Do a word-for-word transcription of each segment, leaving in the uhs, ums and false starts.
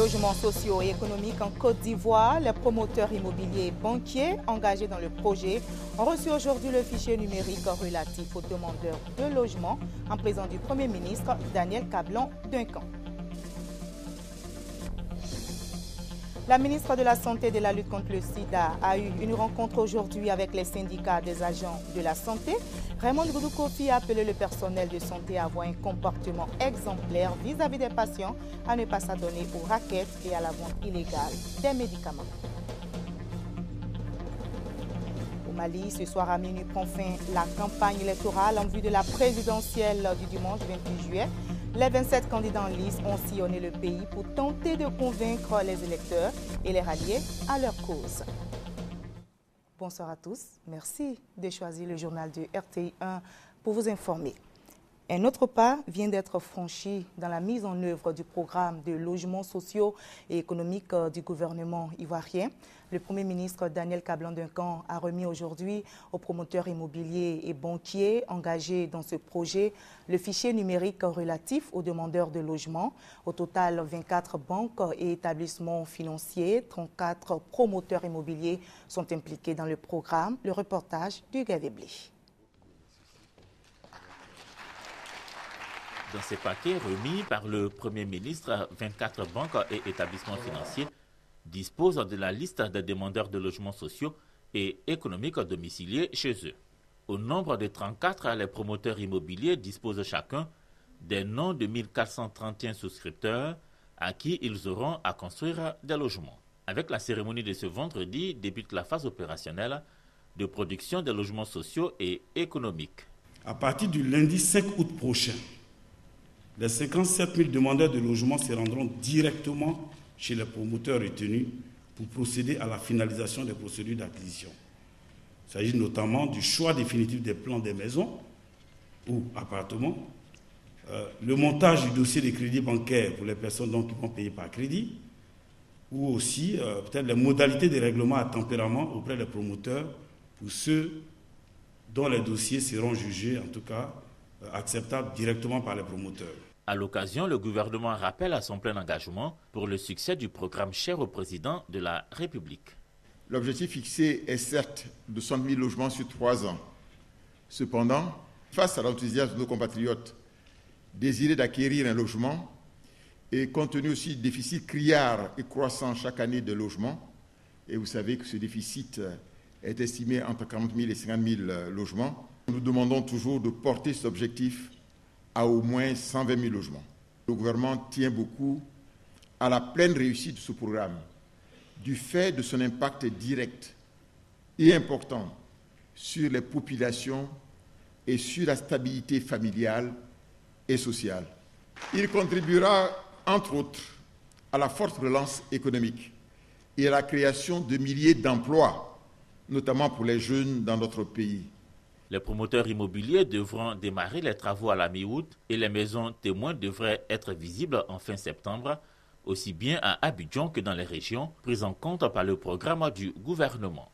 logements sociaux et économiques en Côte d'Ivoire, les promoteurs immobiliers et banquiers engagés dans le projet ont reçu aujourd'hui le fichier numérique relatif aux demandeurs de logement en présence du Premier ministre Daniel Cablon-Duncan. La ministre de la Santé et de la lutte contre le sida a eu une rencontre aujourd'hui avec les syndicats des agents de la santé. Raymond Goudou-Kofi a appelé le personnel de santé à avoir un comportement exemplaire vis-à-vis des patients, à ne pas s'adonner aux raquettes et à la vente illégale des médicaments. Au Mali, ce soir à minuit prend fin la campagne électorale en vue de la présidentielle du dimanche vingt-huit juillet. Les vingt-sept candidats en lice ont sillonné le pays pour tenter de convaincre les électeurs et les rallier à leur cause. Bonsoir à tous. Merci de choisir le journal de R T I un pour vous informer. Un autre pas vient d'être franchi dans la mise en œuvre du programme de logements sociaux et économiques du gouvernement ivoirien. Le Premier ministre Daniel Cablon-Duncan a remis aujourd'hui aux promoteurs immobiliers et banquiers engagés dans ce projet le fichier numérique relatif aux demandeurs de logement. Au total, vingt-quatre banques et établissements financiers, trente-quatre promoteurs immobiliers sont impliqués dans le programme. Le reportage du Gadebli. Dans ces paquets remis par le Premier ministre, vingt-quatre banques et établissements financiers disposent de la liste des demandeurs de logements sociaux et économiques domiciliés chez eux. Au nombre de trente-quatre, les promoteurs immobiliers disposent chacun des noms de mille quatre cent trente et un souscripteurs à qui ils auront à construire des logements. Avec la cérémonie de ce vendredi, débute la phase opérationnelle de production des logements sociaux et économiques. À partir du lundi cinq août prochain, les cinquante-sept mille demandeurs de logement se rendront directement chez les promoteurs retenus pour procéder à la finalisation des procédures d'acquisition. Il s'agit notamment du choix définitif des plans des maisons ou appartements, euh, le montage du dossier de crédit bancaire pour les personnes donc, qui vont payer par crédit, ou aussi euh, peut-être les modalités de règlement à tempérament auprès des promoteurs pour ceux dont les dossiers seront jugés, en tout cas, euh, acceptables directement par les promoteurs. À l'occasion, le gouvernement rappelle à son plein engagement pour le succès du programme cher au président de la République. L'objectif fixé est certes de cent mille logements sur trois ans. Cependant, face à l'enthousiasme de nos compatriotes désirés d'acquérir un logement et compte tenu aussi du déficit criard et croissant chaque année de logements, et vous savez que ce déficit est estimé entre quarante mille et cinquante mille logements, nous demandons toujours de porter cet objectif à au moins cent vingt mille logements. Le gouvernement tient beaucoup à la pleine réussite de ce programme, du fait de son impact direct et important sur les populations et sur la stabilité familiale et sociale. Il contribuera, entre autres, à la forte relance économique et à la création de milliers d'emplois, notamment pour les jeunes dans notre pays. Les promoteurs immobiliers devront démarrer les travaux à la mi-août et les maisons témoins devraient être visibles en fin septembre, aussi bien à Abidjan que dans les régions prises en compte par le programme du gouvernement.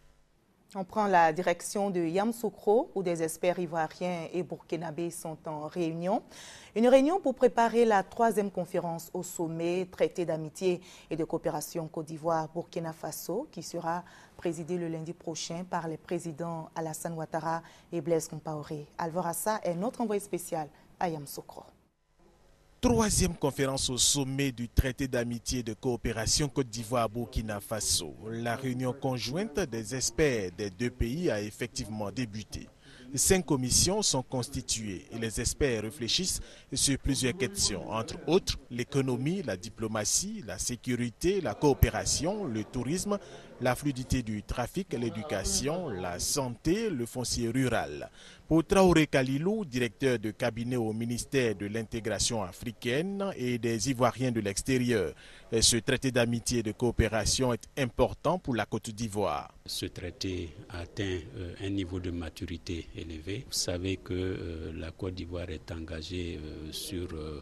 On prend la direction de Yamoussoukro, où des experts ivoiriens et burkinabés sont en réunion. Une réunion pour préparer la troisième conférence au sommet traité d'amitié et de coopération Côte d'Ivoire-Burkina Faso, qui sera présidée le lundi prochain par les présidents Alassane Ouattara et Blaise Compaoré. Alvorassa est notre envoyé spécial à Yamoussoukro. Troisième conférence au sommet du traité d'amitié et de coopération Côte d'Ivoire-Burkina Faso. La réunion conjointe des experts des deux pays a effectivement débuté. Cinq commissions sont constituées et les experts réfléchissent sur plusieurs questions, entre autres l'économie, la diplomatie, la sécurité, la coopération, le tourisme, la fluidité du trafic, l'éducation, la santé, le foncier rural. Pour Traoré Kalilou, directeur de cabinet au ministère de l'intégration africaine et des Ivoiriens de l'extérieur, ce traité d'amitié et de coopération est important pour la Côte d'Ivoire. Ce traité atteint euh, un niveau de maturité élevé. Vous savez que euh, la Côte d'Ivoire est engagée euh, sur euh,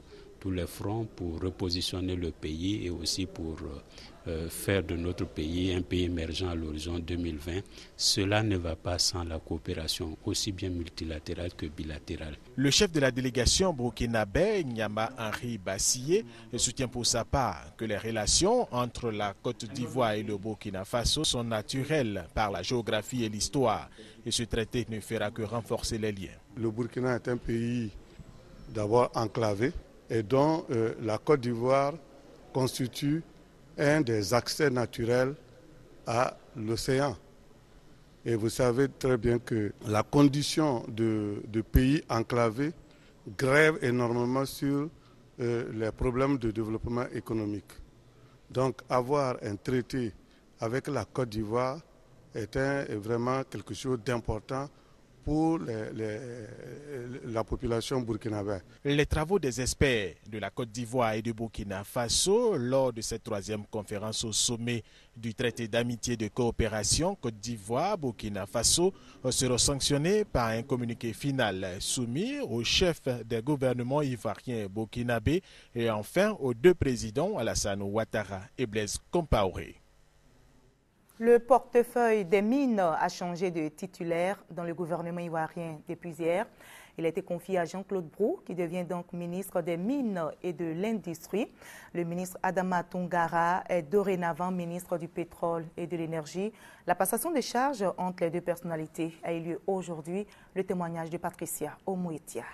tous les fronts pour repositionner le pays et aussi pour euh, faire de notre pays un pays émergent à l'horizon deux mille vingt. Cela ne va pas sans la coopération aussi bien multilatérale que bilatérale. Le chef de la délégation burkinabé, Nyama Henri Bassié, soutient pour sa part que les relations entre la Côte d'Ivoire et le Burkina Faso sont naturelles par la géographie et l'histoire. Et ce traité ne fera que renforcer les liens. Le Burkina est un pays d'abord enclavé et dont euh, la Côte d'Ivoire constitue un des accès naturels à l'océan. Et vous savez très bien que la condition de, de pays enclavé grève énormément sur euh, les problèmes de développement économique. Donc avoir un traité avec la Côte d'Ivoire est, un, est vraiment quelque chose d'important pour les, les, la population burkinabé. Les travaux des experts de la Côte d'Ivoire et du Burkina Faso lors de cette troisième conférence au sommet du traité d'amitié de coopération Côte d'Ivoire-Burkina Faso seront sanctionnés par un communiqué final soumis aux chefs des gouvernements ivoiriens et burkinabés et enfin aux deux présidents Alassane Ouattara et Blaise Compaoré. Le portefeuille des mines a changé de titulaire dans le gouvernement ivoirien depuis hier. Il a été confié à Jean-Claude Brou, qui devient donc ministre des Mines et de l'Industrie. Le ministre Adama Toungara est dorénavant ministre du Pétrole et de l'Énergie. La passation des charges entre les deux personnalités a eu lieu aujourd'hui. Le témoignage de Patricia Omouetia.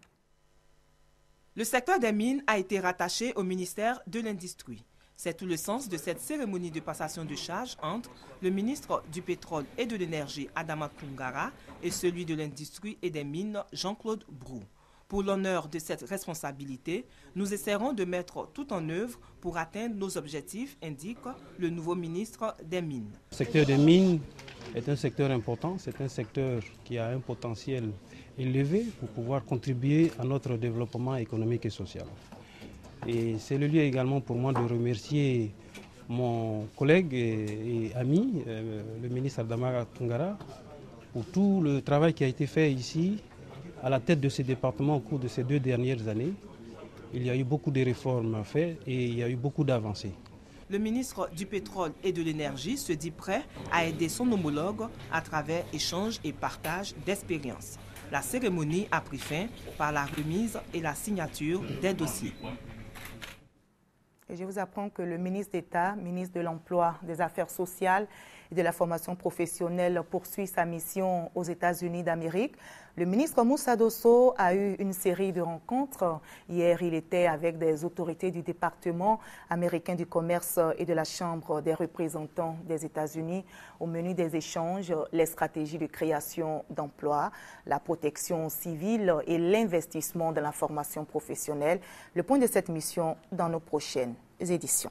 Le secteur des mines a été rattaché au ministère de l'Industrie. C'est tout le sens de cette cérémonie de passation de charges entre le ministre du Pétrole et de l'Énergie, Adama Toungara, et celui de l'Industrie et des Mines, Jean-Claude Brou. Pour l'honneur de cette responsabilité, nous essaierons de mettre tout en œuvre pour atteindre nos objectifs, indique le nouveau ministre des Mines. Le secteur des mines est un secteur important, c'est un secteur qui a un potentiel élevé pour pouvoir contribuer à notre développement économique et social. Et c'est le lieu également pour moi de remercier mon collègue et, et ami, euh, le ministre Adama Toungara, pour tout le travail qui a été fait ici, à la tête de ce département au cours de ces deux dernières années. Il y a eu beaucoup de réformes à faire et il y a eu beaucoup d'avancées. Le ministre du Pétrole et de l'Énergie se dit prêt à aider son homologue à travers échanges et partage d'expériences. La cérémonie a pris fin par la remise et la signature des dossiers. Et je vous apprends que le ministre d'État, ministre de l'Emploi, des Affaires sociales et de la formation professionnelle poursuit sa mission aux États-Unis d'Amérique. Le ministre Moussa Dosso a eu une série de rencontres. Hier, il était avec des autorités du département américain du commerce et de la Chambre des représentants des États-Unis. Au menu des échanges, les stratégies de création d'emplois, la protection civile et l'investissement dans la formation professionnelle. Le point de cette mission dans nos prochaines éditions.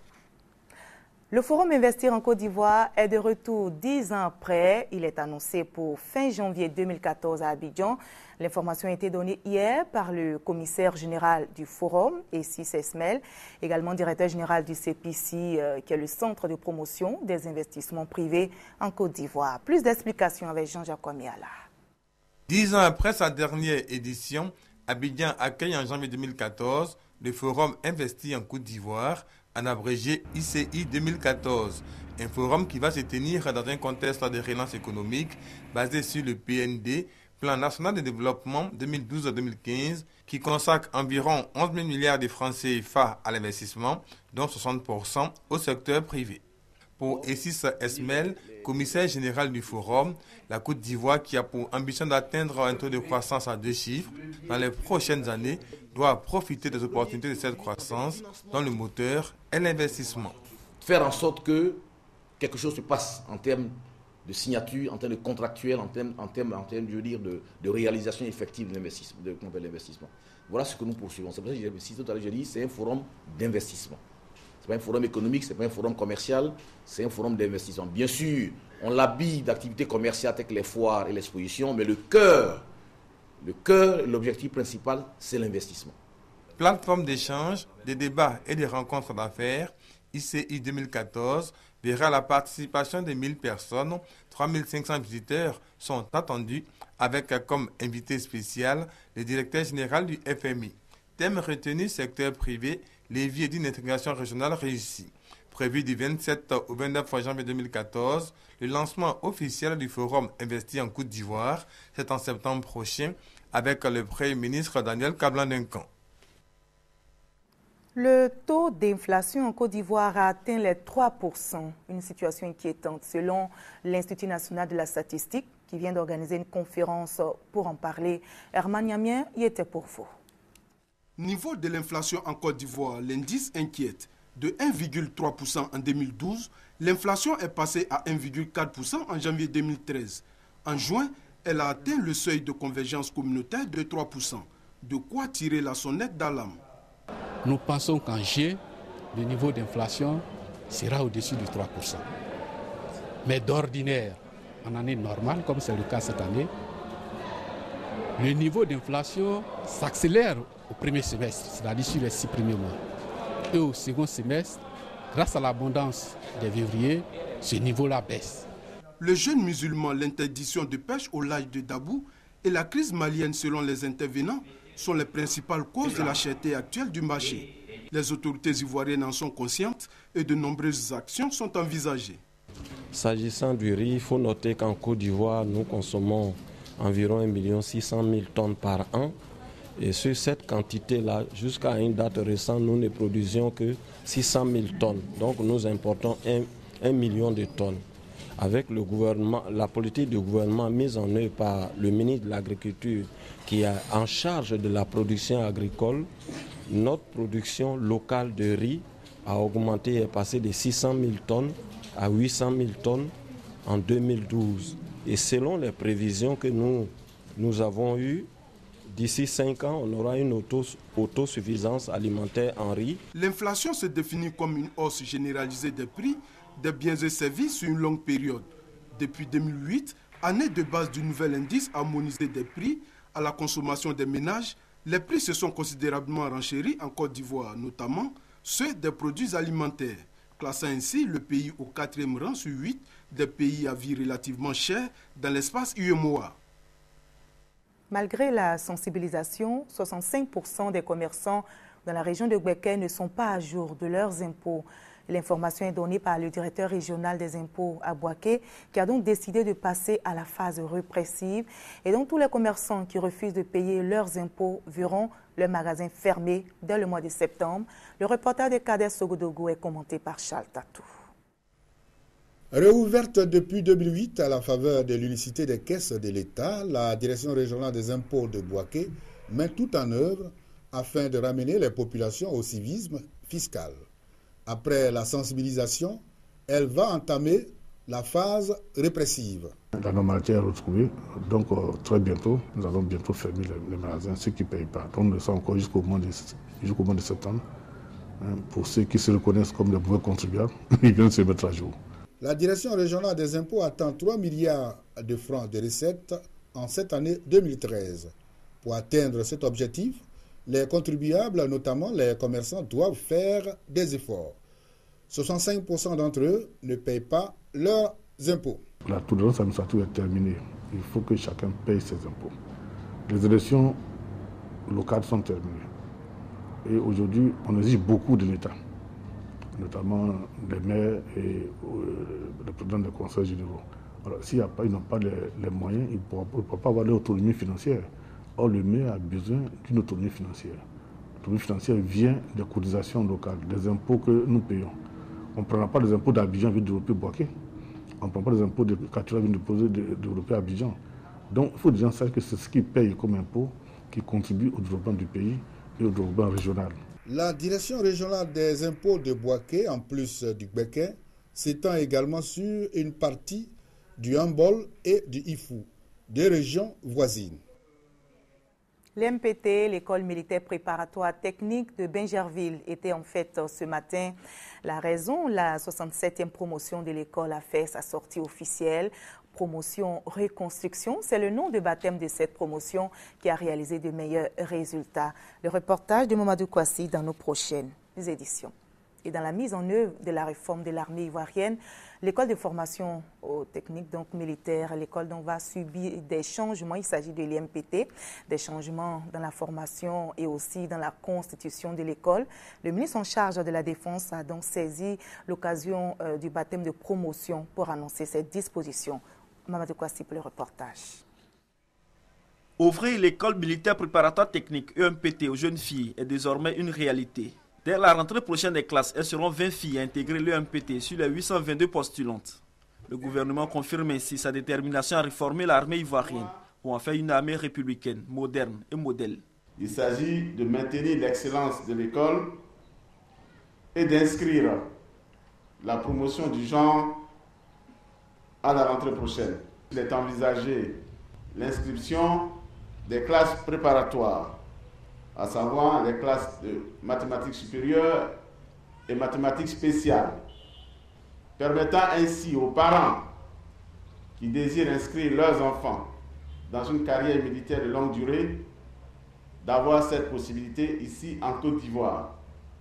Le Forum Investir en Côte d'Ivoire est de retour dix ans après. Il est annoncé pour fin janvier deux mille quatorze à Abidjan. L'information a été donnée hier par le commissaire général du Forum, Essis Esmel, également directeur général du C P C, euh, qui est le centre de promotion des investissements privés en Côte d'Ivoire. Plus d'explications avec Jean-Jacques Omiala. Dix ans après sa dernière édition, Abidjan accueille en janvier deux mille quatorze le Forum Investir en Côte d'Ivoire, en abrégé I C I deux mille quatorze, un forum qui va se tenir dans un contexte de relance économique basé sur le P N D, Plan national de développement deux mille douze à deux mille quinze, qui consacre environ onze mille milliards de francs C F A à l'investissement, dont soixante pour cent au secteur privé. Pour Essis Esmel, commissaire général du forum, la Côte d'Ivoire, qui a pour ambition d'atteindre un taux de croissance à deux chiffres dans les prochaines années, doit profiter des opportunités de cette croissance dont le moteur est l'investissement. Faire en sorte que quelque chose se passe en termes de signature, en termes de contractuel, en termes, en termes, en termes je veux dire, de, de réalisation effective de l'investissement. De, de l'investissement. Voilà ce que nous poursuivons. C'est pour ça que j'ai dit tout à l'heure, j'ai dit c'est un forum d'investissement. Ce n'est pas un forum économique, ce n'est pas un forum commercial, c'est un forum d'investissement. Bien sûr, on l'habille d'activités commerciales avec les foires et l'exposition, mais le cœur, le cœur, l'objectif principal, c'est l'investissement. Plateforme d'échange, de débats et de rencontres d'affaires, I C I deux mille quatorze verra la participation de mille personnes, trois mille cinq cents visiteurs sont attendus, avec comme invité spécial le directeur général du F M I. thème retenu, secteur privé, levier d'une intégration régionale réussie. Prévu du vingt-sept au vingt-neuf janvier deux mille quatorze, le lancement officiel du forum investi en Côte d'Ivoire, c'est en septembre prochain, avec le Premier ministre Daniel Kablan-Duncan. Le taux d'inflation en Côte d'Ivoire a atteint les trois pour cent, une situation inquiétante selon l'Institut national de la statistique qui vient d'organiser une conférence pour en parler. Herman Yamien y était pour vous. Niveau de l'inflation en Côte d'Ivoire, l'indice inquiète. De un virgule trois pour cent en deux mille douze, l'inflation est passée à un virgule quatre pour cent en janvier deux mille treize. En juin, elle a atteint le seuil de convergence communautaire de trois pour cent. De quoi tirer la sonnette d'alarme. Nous pensons qu'en juillet, le niveau d'inflation sera au-dessus de trois pour cent. Mais d'ordinaire, en année normale, comme c'est le cas cette année, le niveau d'inflation s'accélère au premier semestre, c'est-à-dire sur les six premiers mois. Et au second semestre, grâce à l'abondance des vivriers, ce niveau-là baisse. Le jeûne musulman, l'interdiction de pêche au large de Dabou et la crise malienne selon les intervenants sont les principales causes de la cherté actuelle du marché. Les autorités ivoiriennes en sont conscientes et de nombreuses actions sont envisagées. S'agissant du riz, il faut noter qu'en Côte d'Ivoire, nous consommons environ un million six cent mille tonnes par an. Et sur cette quantité-là, jusqu'à une date récente, nous ne produisions que six cent mille tonnes. Donc nous importons un million de tonnes. Avec le gouvernement, la politique du gouvernement mise en œuvre par le ministre de l'Agriculture qui est en charge de la production agricole, notre production locale de riz a augmenté et est passée de six cent mille tonnes à huit cent mille tonnes en deux mille douze. Et selon les prévisions que nous, nous avons eues, d'ici cinq ans, on aura une auto, autosuffisance alimentaire en riz. L'inflation se définit comme une hausse généralisée des prix des biens et services sur une longue période. Depuis deux mille huit, année de base du nouvel indice harmonisé des prix à la consommation des ménages, les prix se sont considérablement renchéris en Côte d'Ivoire, notamment ceux des produits alimentaires, classant ainsi le pays au quatrième rang sur huit des pays à vie relativement chers dans l'espace U E M O A. Malgré la sensibilisation, soixante-cinq pour cent des commerçants dans la région de Gbeke ne sont pas à jour de leurs impôts. L'information est donnée par le directeur régional des impôts à Bouaké, qui a donc décidé de passer à la phase répressive. Et donc tous les commerçants qui refusent de payer leurs impôts verront leur magasin fermé dès le mois de septembre. Le reportage de Kader Sogodogo est commenté par Charles Tatou. Réouverte depuis deux mille huit à la faveur de l'unicité des caisses de l'État, la direction régionale des impôts de Bouaké met tout en œuvre afin de ramener les populations au civisme fiscal. Après la sensibilisation, elle va entamer la phase répressive. La normalité est retrouvée, donc euh, très bientôt, nous allons bientôt fermer les, les magasins, ceux qui ne payent pas. Donc nous sommes encore jusqu'au mois de, jusqu'au mois de septembre. Hein, pour ceux qui se reconnaissent comme des mauvais contribuables, ils viennent se mettre à jour. La direction régionale des impôts attend trois milliards de francs de recettes en cette année deux mille treize. Pour atteindre cet objectif, les contribuables, notamment les commerçants, doivent faire des efforts. soixante-cinq pour cent d'entre eux ne payent pas leurs impôts. La tolérance administrative est terminée. Il faut que chacun paye ses impôts. Les élections locales sont terminées. Et aujourd'hui, on exige beaucoup de l'État, notamment les maires et euh, les présidents des conseils généraux. Alors, s'il n'y a pas, ils n'ont pas les, les moyens, ils ne pourront, pourront pas avoir l'autonomie financière. Or, le maire a besoin d'une autonomie financière. L'autonomie financière vient des cotisations locales, des impôts que nous payons. On ne prendra pas les impôts d'Abidjan vient développer Bouaké. On ne prend pas les impôts de Katoura vient déposer développer Abidjan. Donc, il faut que les gens sachent que c'est ce qu'ils payent comme impôt qui contribue au développement du pays et au développement régional. La direction régionale des impôts de Bouaké, en plus du Gbeke, s'étend également sur une partie du Hambol et du Ifou, deux régions voisines. L'M P T, l'école militaire préparatoire technique de Bingerville, était en fête ce matin. La raison, la soixante-septième promotion de l'école a fait sa sortie officielle. Promotion Reconstruction, c'est le nom de baptême de cette promotion qui a réalisé de meilleurs résultats. Le reportage de Mamadou Kouassi dans nos prochaines éditions. Et dans la mise en œuvre de la réforme de l'armée ivoirienne, l'école de formation technique donc militaire, l'école donc va subir des changements. Il s'agit de l'I M P T, des changements dans la formation et aussi dans la constitution de l'école. Le ministre en charge de la Défense a donc saisi l'occasion euh, du baptême de promotion pour annoncer cette disposition. Mamadou Kwasi pour le reportage. Ouvrir l'école militaire préparatoire technique E M P T aux jeunes filles est désormais une réalité. Dès la rentrée prochaine des classes, elles seront vingt filles à intégrer l'E M P T sur les huit cent vingt-deux postulantes. Le gouvernement confirme ainsi sa détermination à réformer l'armée ivoirienne pour en faire une armée républicaine, moderne et modèle. Il s'agit de maintenir l'excellence de l'école et d'inscrire la promotion du genre à la rentrée prochaine. Il est envisagé l'inscription des classes préparatoires, à savoir les classes de mathématiques supérieures et mathématiques spéciales, permettant ainsi aux parents qui désirent inscrire leurs enfants dans une carrière militaire de longue durée d'avoir cette possibilité ici en Côte d'Ivoire.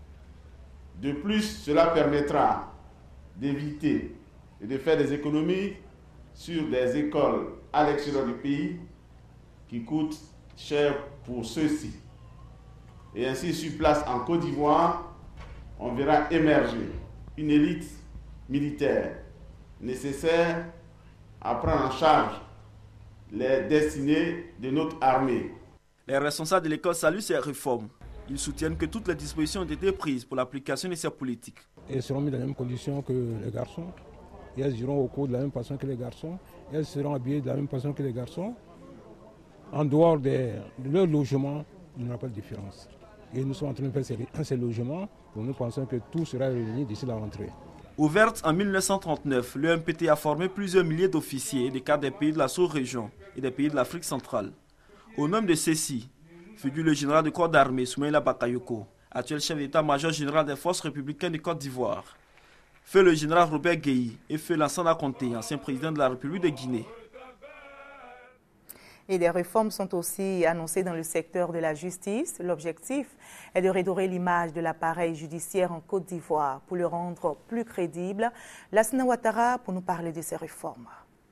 De plus, cela permettra d'éviter et de faire des économies sur des écoles à l'extérieur du pays qui coûtent cher pour ceux-ci. Et ainsi, sur place en Côte d'Ivoire, on verra émerger une élite militaire nécessaire à prendre en charge les destinées de notre armée. Les responsables de l'école saluent ces réformes. Ils soutiennent que toutes les dispositions ont été prises pour l'application de ces politiques. Elles seront mises dans les mêmes conditions que les garçons. Et elles iront au cours de la même façon que les garçons. Et elles seront habillées de la même façon que les garçons. En dehors de, de leur logement, il n'y aura pas de différence. Et nous sommes en train de faire ces, ces logements. Donc nous pensons que tout sera réuni d'ici la rentrée. Ouverte en mille neuf cent trente-neuf, l'E M P T a formé plusieurs milliers d'officiers et de cadres des pays de la sous-région et des pays de l'Afrique centrale. Au nom de ceux-ci, figure le général de corps d'armée Soumaïla Bakayoko, actuel chef d'état-major général des forces républicaines de Côte d'Ivoire. Feu le général Robert Gueye et feu Lansana Conté, ancien président de la République de Guinée. Et des réformes sont aussi annoncées dans le secteur de la justice. L'objectif est de redorer l'image de l'appareil judiciaire en Côte d'Ivoire pour le rendre plus crédible. Lassina Ouattara pour nous parler de ces réformes.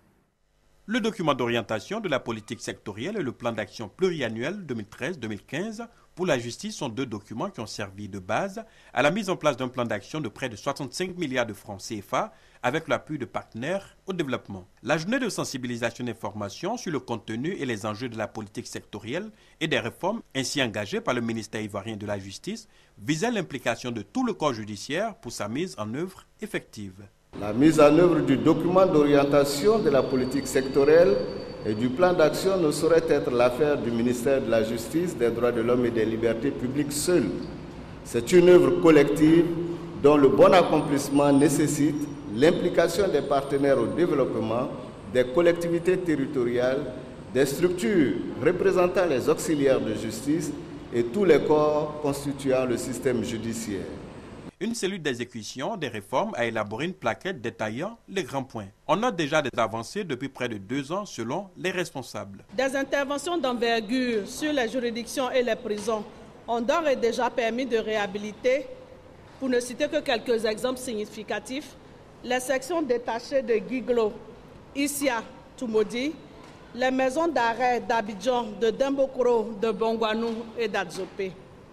Le document d'orientation de la politique sectorielle et le plan d'action pluriannuel deux mille treize deux mille quinze pour la justice sont deux documents qui ont servi de base à la mise en place d'un plan d'action de près de soixante-cinq milliards de francs C F A avec l'appui de partenaires au développement. La journée de sensibilisation d'information sur le contenu et les enjeux de la politique sectorielle et des réformes ainsi engagées par le ministère ivoirien de la Justice visait l'implication de tout le corps judiciaire pour sa mise en œuvre effective. La mise en œuvre du document d'orientation de la politique sectorielle et du plan d'action ne saurait être l'affaire du ministère de la Justice, des droits de l'homme et des libertés publiques seul. C'est une œuvre collective dont le bon accomplissement nécessite l'implication des partenaires au développement, des collectivités territoriales, des structures représentant les auxiliaires de justice et tous les corps constituant le système judiciaire. Une cellule d'exécution des réformes a élaboré une plaquette détaillant les grands points. On note déjà des avancées depuis près de deux ans selon les responsables. Des interventions d'envergure sur les juridictions et les prisons ont d'ores et déjà permis de réhabiliter, pour ne citer que quelques exemples significatifs, les sections détachées de Guiglo, Issia, Tumodi, les maisons d'arrêt d'Abidjan, de Dembokoro, de Bongwanou et d'Adzopé.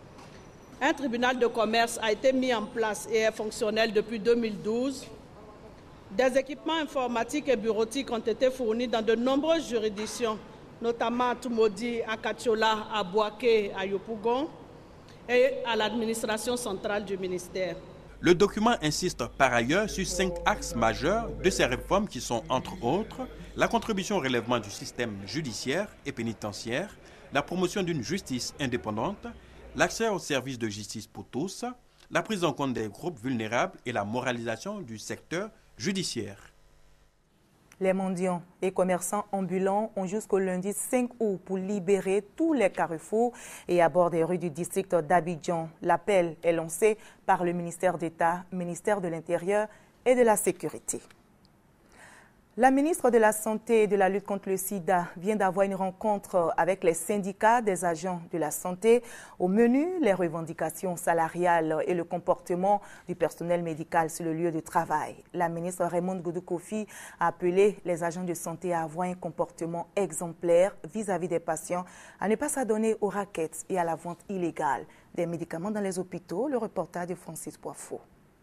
Un tribunal de commerce a été mis en place et est fonctionnel depuis deux mille douze. Des équipements informatiques et bureautiques ont été fournis dans de nombreuses juridictions, notamment à Tumodi, à Katiola, à Boaké, à Yopougon et à l'administration centrale du ministère. Le document insiste par ailleurs sur cinq axes majeurs de ces réformes qui sont, entre autres, la contribution au relèvement du système judiciaire et pénitentiaire, la promotion d'une justice indépendante, l'accès aux services de justice pour tous, la prise en compte des groupes vulnérables et la moralisation du secteur judiciaire. Les mendiants et commerçants ambulants ont jusqu'au lundi cinq août pour libérer tous les carrefours et abords des rues du district d'Abidjan. L'appel est lancé par le ministère d'État, ministère de l'Intérieur et de la Sécurité. La ministre de la Santé et de la lutte contre le sida vient d'avoir une rencontre avec les syndicats des agents de la santé. Au menu, les revendications salariales et le comportement du personnel médical sur le lieu de travail. La ministre Raymonde Goudou Kofi a appelé les agents de santé à avoir un comportement exemplaire vis-à-vis des patients, à ne pas s'adonner aux raquettes et à la vente illégale des médicaments dans les hôpitaux. Le reportage de Francis Poifo.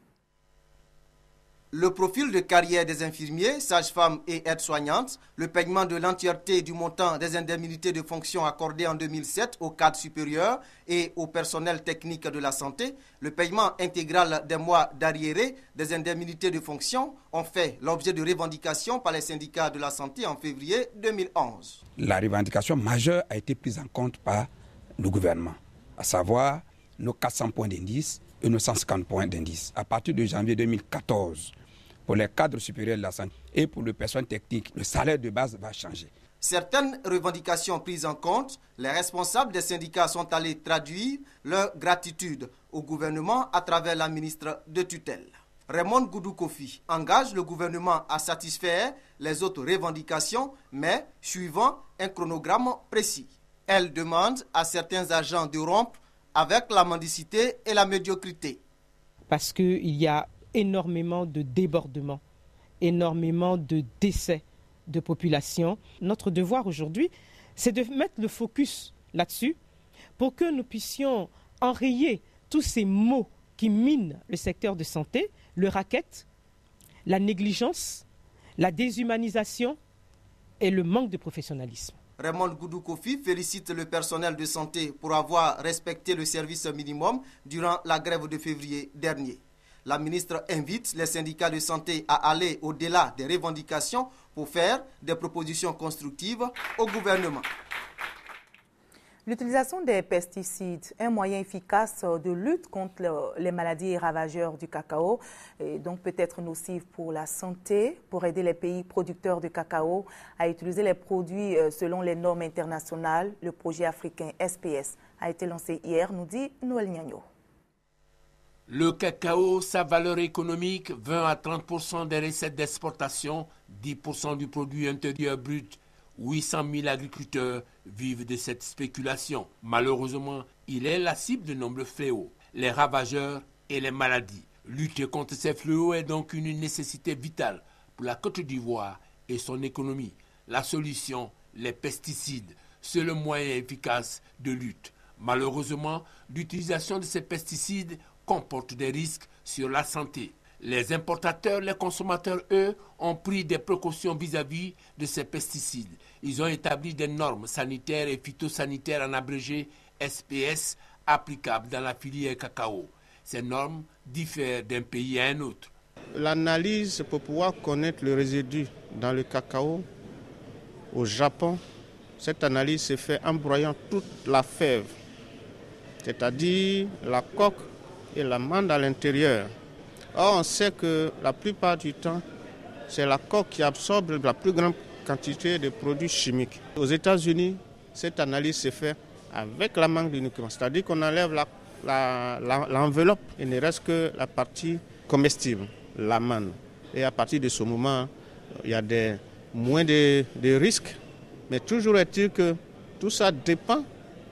Le profil de carrière des infirmiers, sages-femmes et aides-soignantes, le paiement de l'entièreté du montant des indemnités de fonction accordées en deux mille sept aux cadres supérieurs et au personnel technique de la santé, le paiement intégral des mois d'arriérés des indemnités de fonction ont fait l'objet de revendications par les syndicats de la santé en février deux mille onze. La revendication majeure a été prise en compte par le gouvernement, à savoir nos quatre cents points d'indice et nos cent cinquante points d'indice. À partir de janvier deux mille quatorze, pour les cadres supérieurs de la santé et pour le personnel technique, le salaire de base va changer. Certaines revendications prises en compte, les responsables des syndicats sont allés traduire leur gratitude au gouvernement à travers la ministre de tutelle. Raymonde Goudou Kofi engage le gouvernement à satisfaire les autres revendications, mais suivant un chronogramme précis. Elle demande à certains agents de rompre avec la mendicité et la médiocrité. Parce qu'il y a énormément de débordements, énormément de décès de population. Notre devoir aujourd'hui, c'est de mettre le focus là-dessus pour que nous puissions enrayer tous ces maux qui minent le secteur de santé, le racket, la négligence, la déshumanisation et le manque de professionnalisme. Raymonde Goudou Kofi félicite le personnel de santé pour avoir respecté le service minimum durant la grève de février dernier. La ministre invite les syndicats de santé à aller au-delà des revendications pour faire des propositions constructives au gouvernement. L'utilisation des pesticides, un moyen efficace de lutte contre les maladies ravageurs du cacao, et donc peut-être nocif pour la santé, pour aider les pays producteurs de cacao à utiliser les produits selon les normes internationales. Le projet africain S P S a été lancé hier, nous dit Noël Niagno. Le cacao, sa valeur économique, vingt à trente pour cent des recettes d'exportation, dix pour cent du produit intérieur brut. huit cent mille agriculteurs vivent de cette spéculation. Malheureusement, il est la cible de nombreux fléaux, les ravageurs et les maladies. Lutter contre ces fléaux est donc une nécessité vitale pour la Côte d'Ivoire et son économie. La solution, les pesticides, c'est le moyen efficace de lutte. Malheureusement, l'utilisation de ces pesticides comporte des risques sur la santé. Les importateurs, les consommateurs, eux, ont pris des précautions vis-à-vis de ces pesticides. Ils ont établi des normes sanitaires et phytosanitaires en abrégé S P S applicables dans la filière cacao. Ces normes diffèrent d'un pays à un autre. L'analyse pour pouvoir connaître le résidu dans le cacao au Japon, cette analyse se fait en broyant toute la fève, c'est-à-dire la coque et l'amande à l'intérieur. Or, on sait que la plupart du temps, c'est la coque qui absorbe la plus grande quantité de produits chimiques. Aux États-Unis, cette analyse se fait avec la mangue uniquement, c'est-à-dire qu'on enlève la, la, la, l'enveloppe, il ne reste que la partie comestible, l'amande. Et à partir de ce moment, il y a des, moins de, de risques, mais toujours est-il que tout ça dépend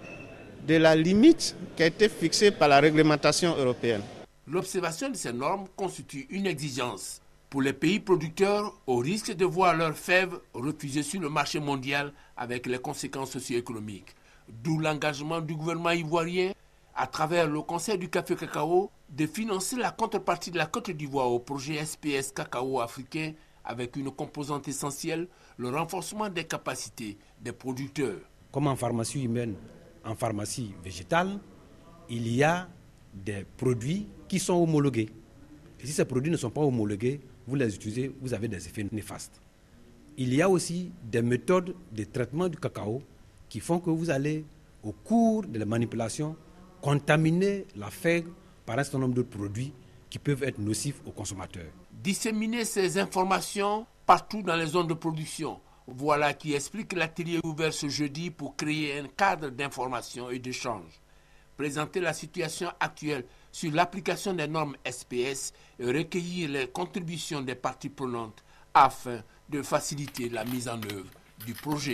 de la limite qui a été fixée par la réglementation européenne. L'observation de ces normes constitue une exigence pour les pays producteurs au risque de voir leurs fèves refusées sur le marché mondial avec les conséquences socio-économiques. D'où l'engagement du gouvernement ivoirien, à travers le Conseil du café cacao, de financer la contrepartie de la Côte d'Ivoire au projet S P S cacao africain avec une composante essentielle, le renforcement des capacités des producteurs. Comme en pharmacie humaine, en pharmacie végétale, il y a des produits qui sont homologués. Et si ces produits ne sont pas homologués, vous les utilisez, vous avez des effets néfastes. Il y a aussi des méthodes de traitement du cacao qui font que vous allez, au cours de la manipulation, contaminer la fève par un certain nombre de produits qui peuvent être nocifs aux consommateurs. Disséminer ces informations partout dans les zones de production. Voilà qui explique l'atelier ouvert ce jeudi pour créer un cadre d'information et d'échange. Présenter la situation actuelle sur l'application des normes S P S et recueillir les contributions des parties prenantes afin de faciliter la mise en œuvre du projet.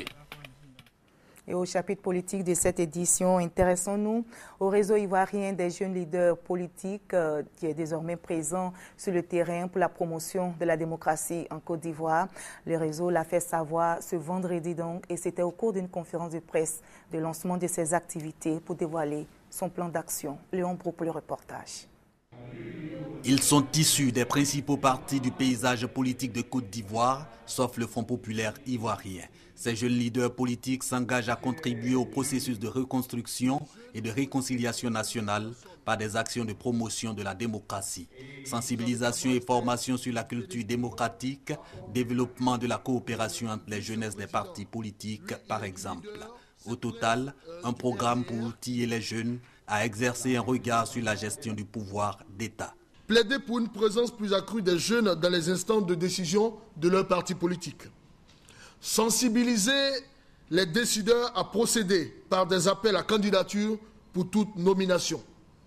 Et au chapitre politique de cette édition, intéressons-nous au réseau ivoirien des jeunes leaders politiques euh, qui est désormais présent sur le terrain pour la promotion de la démocratie en Côte d'Ivoire. Le réseau l'a fait savoir ce vendredi donc et c'était au cours d'une conférence de presse de lancement de ses activités pour dévoiler son plan d'action. Léon Brou pour le reportage. Ils sont issus des principaux partis du paysage politique de Côte d'Ivoire, sauf le Front populaire ivoirien. Ces jeunes leaders politiques s'engagent à contribuer au processus de reconstruction et de réconciliation nationale par des actions de promotion de la démocratie. Sensibilisation et formation sur la culture démocratique, développement de la coopération entre les jeunesses des partis politiques, par exemple. Au total, un programme pour outiller les jeunes à exercer un regard sur la gestion du pouvoir d'État. Plaider pour une présence plus accrue des jeunes dans les instances de décision de leur parti politique. Sensibiliser les décideurs à procéder par des appels à candidature pour toute nomination.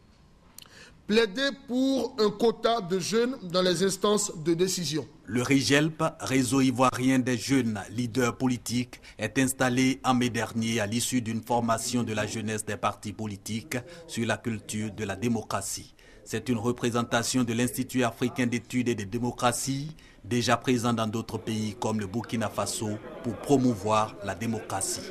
Plaider pour un quota de jeunes dans les instances de décision. Le RIGELP, réseau ivoirien des jeunes leaders politiques, est installé en mai dernier à l'issue d'une formation de la jeunesse des partis politiques sur la culture de la démocratie. C'est une représentation de l'Institut africain d'études et de démocratie, déjà présent dans d'autres pays comme le Burkina Faso, pour promouvoir la démocratie.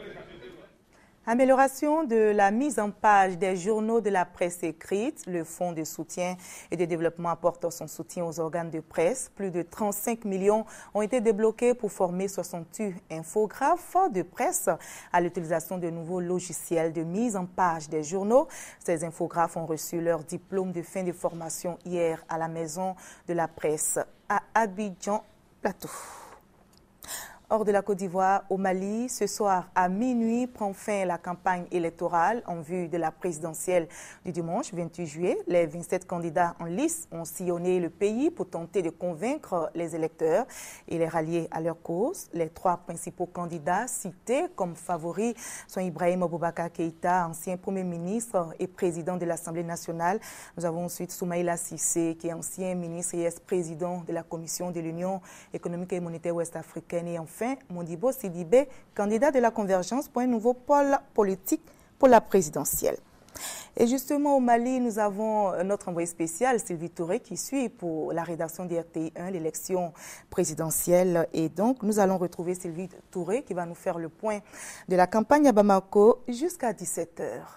Amélioration de la mise en page des journaux de la presse écrite. Le Fonds de soutien et de développement apporte son soutien aux organes de presse. Plus de trente-cinq millions ont été débloqués pour former soixante-huit infographes de presse à l'utilisation de nouveaux logiciels de mise en page des journaux. Ces infographes ont reçu leur diplôme de fin de formation hier à la Maison de la Presse à Abidjan Plateau. Hors de la Côte d'Ivoire, au Mali, ce soir à minuit prend fin la campagne électorale en vue de la présidentielle du dimanche vingt-huit juillet. Les vingt-sept candidats en lice ont sillonné le pays pour tenter de convaincre les électeurs et les rallier à leur cause. Les trois principaux candidats cités comme favoris sont Ibrahima Boubacar Keïta, ancien Premier ministre et président de l'Assemblée nationale. Nous avons ensuite Soumaïla Cissé, qui est ancien ministre et ex-président de la Commission de l'Union économique et monétaire ouest-africaine. Et enfin, Modibo Sidibé, candidat de la Convergence pour un nouveau pôle politique pour la présidentielle. Et justement, au Mali, nous avons notre envoyé spécial, Sylvie Touré, qui suit pour la rédaction d'R T I un l'élection présidentielle. Et donc, nous allons retrouver Sylvie Touré qui va nous faire le point de la campagne à Bamako jusqu'à dix-sept heures.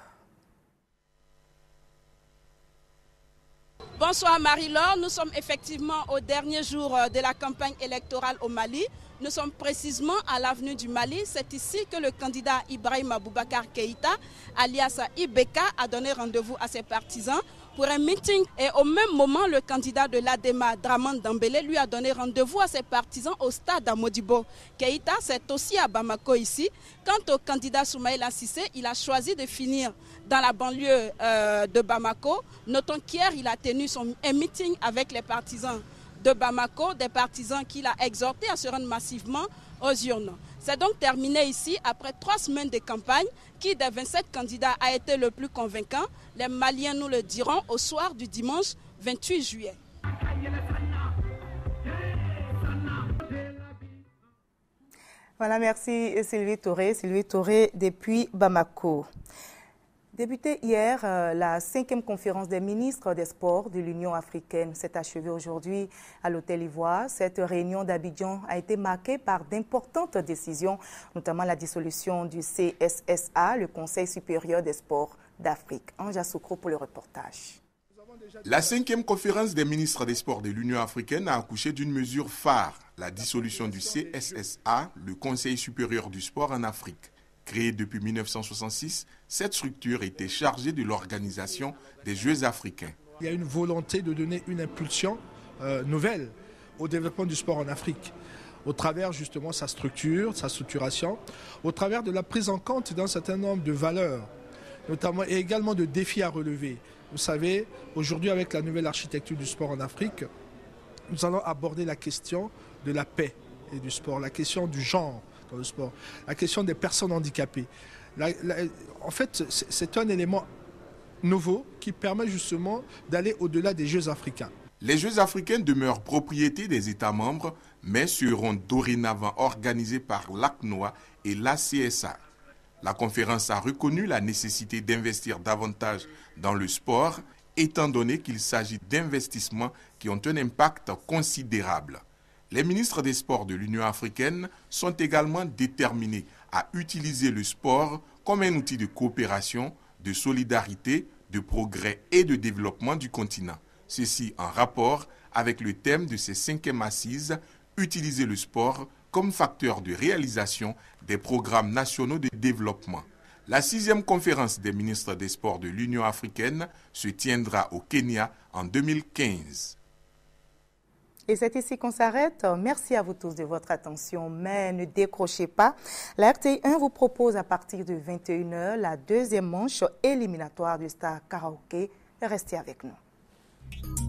Bonsoir Marie-Laure, nous sommes effectivement au dernier jour de la campagne électorale au Mali. Nous sommes précisément à l'avenue du Mali. C'est ici que le candidat Ibrahima Boubacar Keïta, alias Ibeka, a donné rendez-vous à ses partisans pour un meeting. Et au même moment, le candidat de l'Adema, Draman Dambélé, lui a donné rendez-vous à ses partisans au stade à Modibo. Keïta, c'est aussi à Bamako ici. Quant au candidat Soumaïla Cissé, il a choisi de finir dans la banlieue euh, de Bamako. Notons qu'hier, il a tenu son, un meeting avec les partisans de Bamako, des partisans qu'il a exhortés à se rendre massivement aux urnes. C'est donc terminé ici après trois semaines de campagne. Qui des vingt-sept candidats a été le plus convaincant? Les Maliens nous le diront au soir du dimanche vingt-huit juillet. Voilà, merci Sylvie Touré. Sylvie Touré depuis Bamako. Débutée hier, euh, la cinquième conférence des ministres des Sports de l'Union africaine s'est achevée aujourd'hui à l'Hôtel Ivoire. Cette réunion d'Abidjan a été marquée par d'importantes décisions, notamment la dissolution du C S S A, le Conseil supérieur des sports d'Afrique. Anja Soukro pour le reportage. La cinquième conférence des ministres des Sports de l'Union africaine a accouché d'une mesure phare, la dissolution du C S S A, le Conseil supérieur du sport en Afrique. Créée depuis mille neuf cent soixante-six, cette structure était chargée de l'organisation des Jeux africains. Il y a une volonté de donner une impulsion euh, nouvelle au développement du sport en Afrique, au travers justement sa structure, sa structuration, au travers de la prise en compte d'un certain nombre de valeurs, notamment et également de défis à relever. Vous savez, aujourd'hui avec la nouvelle architecture du sport en Afrique, nous allons aborder la question de la paix et du sport, la question du genre dans le sport, la question des personnes handicapées. La, la, en fait, c'est un élément nouveau qui permet justement d'aller au-delà des Jeux africains. Les Jeux africains demeurent propriété des États membres, mais seront dorénavant organisés par l'A C N O A et l'A C S A. La conférence a reconnu la nécessité d'investir davantage dans le sport, étant donné qu'il s'agit d'investissements qui ont un impact considérable. Les ministres des Sports de l'Union africaine sont également déterminés à utiliser le sport comme un outil de coopération, de solidarité, de progrès et de développement du continent. Ceci en rapport avec le thème de ces cinquièmes assises, utiliser le sport comme facteur de réalisation des programmes nationaux de développement. La sixième conférence des ministres des Sports de l'Union africaine se tiendra au Kenya en deux mille quinze. Et c'est ici qu'on s'arrête. Merci à vous tous de votre attention, mais ne décrochez pas. La R T I un vous propose à partir de vingt et une heures la deuxième manche éliminatoire du Star Karaoke. Restez avec nous.